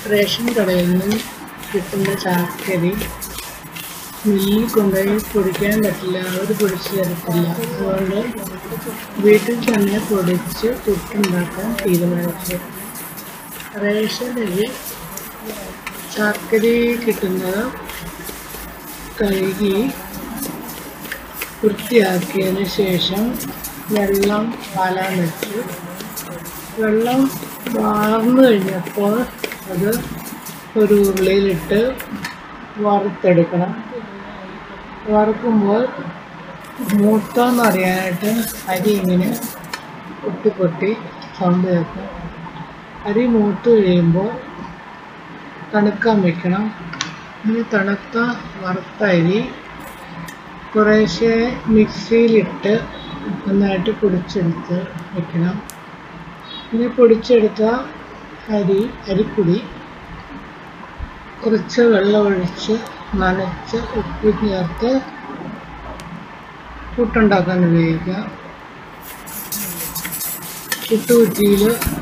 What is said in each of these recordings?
Ration കടയിൽ നിന്ന് കിട്ടുന്ന ചാക്കരി മില്ലിൽ കൊണ്ടുപോയി പൊടിക്കാൻ പറ്റില്ല, അവർ പൊടിച്ച് തരത്തില്ല. അതുകൊണ്ട് വീട്ടിൽ തന്നെ പൊടിച്ച് പുട്ടുണ്ടാക്കാൻ തീരുമാനിച്ചു. റേഷനിൽ ചാക്കരി കിട്ടുന്നത് കഴുകി വൃത്തിയാക്കിയതിന് ശേഷം വെള്ളം പാലാൻ വെച്ചു. വെള്ളം വാർന്നു കഴിഞ്ഞപ്പോൾ അത് ഒരു ഉരുളിയിലിട്ട് വറുത്തെടുക്കണം. വറുക്കുമ്പോൾ മൂത്തോന്ന് അറിയാനായിട്ട് അരി ഇങ്ങനെ പൊട്ടി പൊട്ടി സൗണ്ട് കേൾക്കും. അരി മൂത്ത് കഴിയുമ്പോൾ തണുക്കാൻ വയ്ക്കണം. ഇനി തണുത്ത വറുത്ത അരി കുറേശ്ശെ മിക്സിയിലിട്ട് നന്നായിട്ട് പൊടിച്ചെടുത്ത് വയ്ക്കണം. ഇനി പൊടിച്ചെടുത്ത അരിപ്പൊടി കുറച്ച് വെള്ളമൊഴിച്ച് നനച്ച് ഉപ്പ് ചേർത്ത് പുട്ടുണ്ടാക്കാൻ ഉപയോഗിക്കാം. പുട്ടുകുറ്റിയിൽ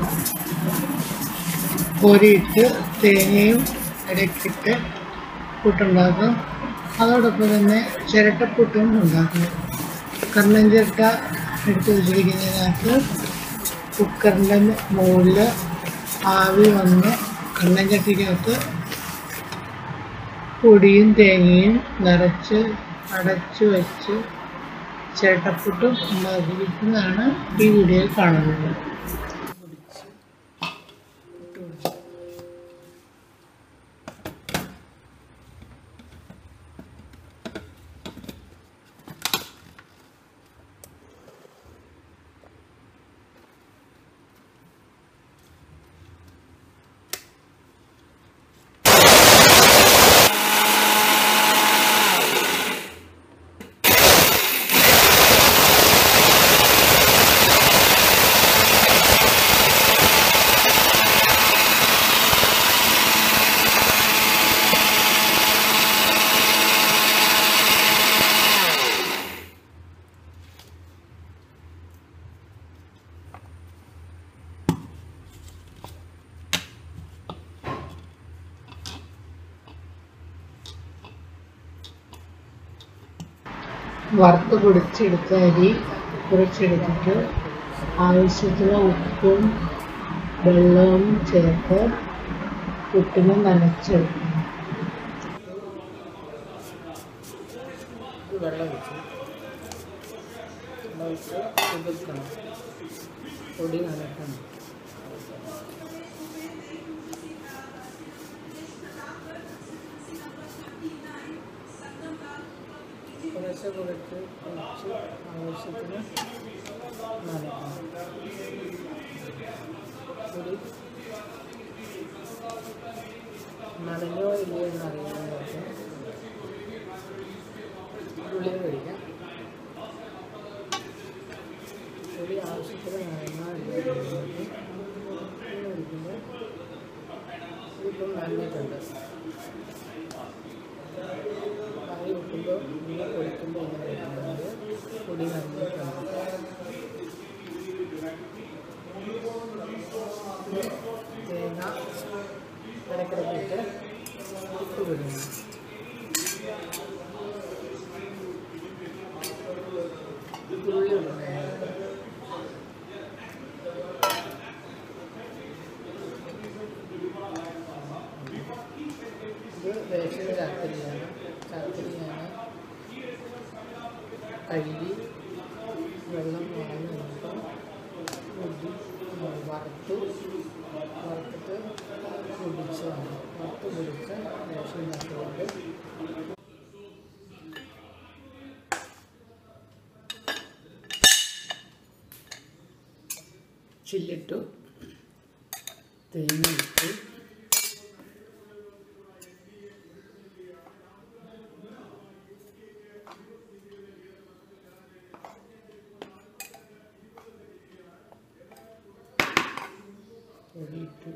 കോരിയിട്ട് തേങ്ങയും ഇടയ്ക്കിട്ട് പുട്ടുണ്ടാക്കും. അതോടൊപ്പം തന്നെ ചിരട്ടപ്പുട്ടും ഉണ്ടാക്കും. കർണൻ ചിരട്ട എടുത്ത് വെച്ചിരിക്കുന്നതിനകത്ത് കുക്കറിൻ്റെ മുകളിൽ ആവി വന്ന് കർണൻ ചട്ടിക്കകത്ത് പൊടിയും തേങ്ങയും നിറച്ച് അടച്ചു വെച്ച് ചിരട്ടപ്പുട്ടും ഉണ്ടാക്കിയിരിക്കുന്നതാണ് ഈ വീഡിയോയിൽ കാണുന്നത്. വറുത്ത് പൊടിച്ചെടുത്ത അരി കുറച്ചെടുത്തിട്ട് ആവശ്യത്തിന് ഉപ്പും വെള്ളവും ചേർത്ത് പുട്ടിന് നനച്ചെടുക്കണം. വെള്ളം ഒഴിച്ച് കുതിർക്കണം, പൊടി നനക്കണം. കുറച്ച് കുറച്ച് ആവശ്യത്തിന് നനക്കണം. പൊടി നനഞ്ഞോ ഇല്ലയോ എന്നറിയാനായിട്ട് ഗുളിക കഴിക്കാം. പൊടി ആവശ്യത്തിന് നനഞ്ഞാൽ ഒഴിക്കുമ്പോൾ ഇതിപ്പം നനഞ്ഞിട്ടുണ്ട്. കറി വെക്കുമ്പോൾ ഇങ്ങനെ പൊടിക്കുമ്പോൾ ഇങ്ങനെ വയ്ക്കുന്നത് പൊടി നനഞ്ഞിട്ടുണ്ട്. തേങ്ങ ഇടയ്ക്കിടയ്ക്കിട്ട് ഇട്ട് വിടണം. ഉള്ളി ഇടണം. ഇത് റേഷൻ ചാക്കരിയാണ്. ചാക്കരി ഞാൻ കഴുകി വെള്ളം വാങ്ങി കഴിയുമ്പോൾ വറുത്തിട്ട് പൊടിച്ച് വറുത്ത് പൊടിച്ച് റേഷൻ ചാക്കരുണ്ട്. ചില്ലിട്ടു, തേങ്ങ ഇട്ടു, പൊടിയിട്ടു,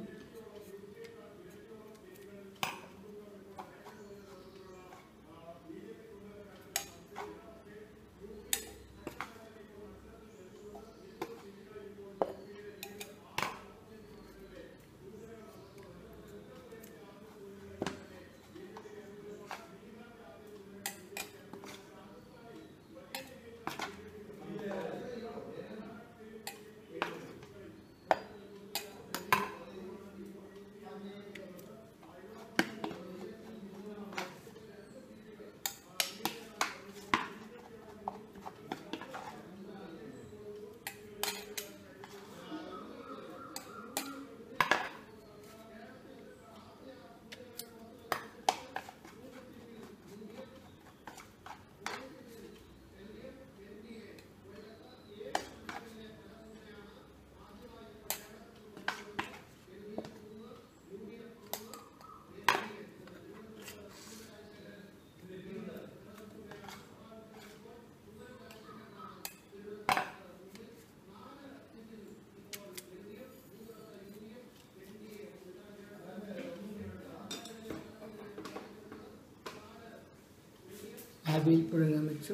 ആവിയിൽ പുഴുങ്ങാൻ വെച്ചു.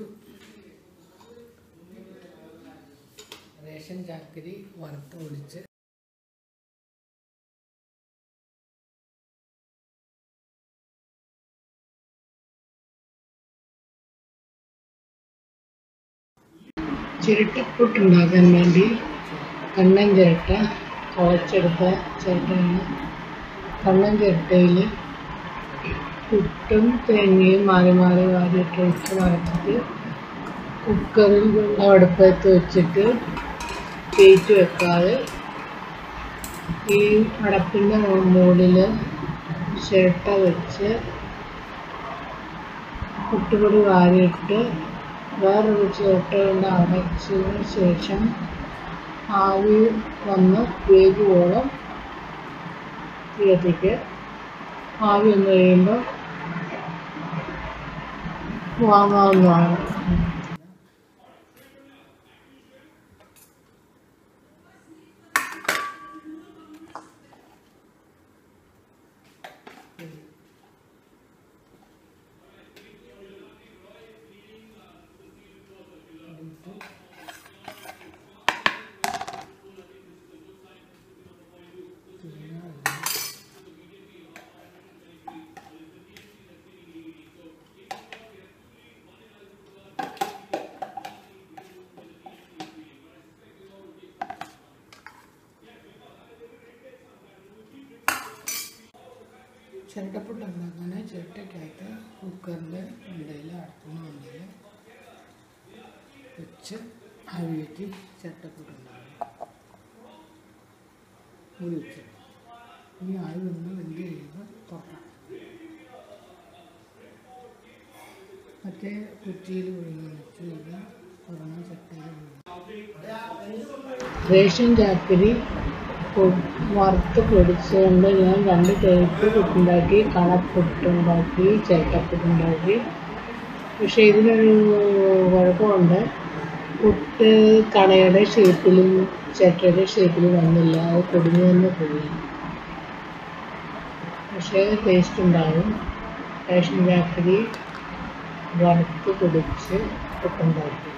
റേഷൻ ചാക്കരി വറുത്ത് പൊടിച്ച് ചിരട്ടപ്പുട്ടുണ്ടാക്കാൻ വേണ്ടി കണ്ണൻ ചിരട്ട കുഴച്ചെടുത്ത ചിരട്ടയാണ്. കണ്ണൻ ചിരട്ടയിൽ പുട്ടും തേങ്ങയും മാറി മാറി വാരിയിട്ട് വെച്ച് വറച്ചിട്ട് കുക്കറിൽ വെള്ളം അടുപ്പത്ത് വെച്ചിട്ട് തേച്ച് വെക്കാതെ ഈ അടപ്പിൻ്റെ മുകളിൽ ചിരട്ട വെച്ച് പുട്ടുപൊടി വാരിയിട്ട് വേറൊരു ചിരട്ട കൊണ്ട് അടച്ചതിന് ശേഷം ആവി വന്ന് വേഗോളം തീയത്തിക്ക് ആവി വന്നു കഴിയുമ്പോൾ വാങ്ങാവുന്നതാണ്. ചിരട്ടപ്പുട്ട് ഉണ്ടാക്കാൻ ചിരട്ടയ്ക്കകത്ത് കുക്കറിൻ്റെ ഉണ്ടയിൽ അടക്കുന്ന ഉണ്ടയിൽ വെച്ച് ആവി കയറ്റി ചിരട്ടപ്പുട്ടുണ്ടാകും. മൂടി വെച്ച് ഈ ആവി വന്ന് വെന്ത് കഴിയുമ്പോൾ തുറക്കാം. മറ്റേ കുറ്റിയിൽ പുഴുങ്ങാൻ വെച്ച് ഇത് തുറന്ന ചട്ടയിൽ റേഷൻ ചാക്കരി വറുത്ത് പൊടിച്ചുകൊണ്ട് ഞാൻ 2 ടൈപ്പ് പുട്ടുണ്ടാക്കി. കണപ്പുട്ടുണ്ടാക്കി, ചിരട്ടപ്പുട്ടുണ്ടാക്കി. പക്ഷേ ഇതിനൊരു കുഴപ്പമുണ്ട്. പുട്ട് കണയുടെ ഷേപ്പിലും ചിരട്ടയുടെ ഷേപ്പിലും വന്നില്ല. അത് പൊടിഞ്ഞു തന്നെ പോയി. പക്ഷേ ടേസ്റ്റ് ഉണ്ടാകും. റേഷൻ ചാക്കരി വറുത്ത് പൊടിച്ച് പുട്ടുണ്ടാക്കി.